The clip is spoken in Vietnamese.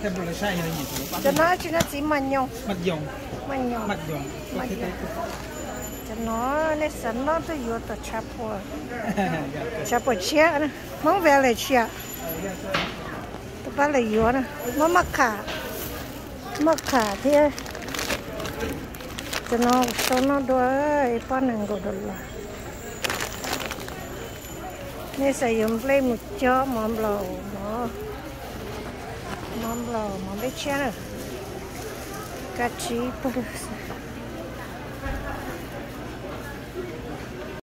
bữa sai là gì cho nó chỉ mà nhông mặt dòng cho nó nên sẵn nó tôi vô tờ chắp bò chia nè mong về lại chia tôi bắt lại vô nè mắc khả thì cho nó số nó đuôi con này gọi là nên sử dụng lên một chỗ mắm lẩu mắm bé chia nè cá chí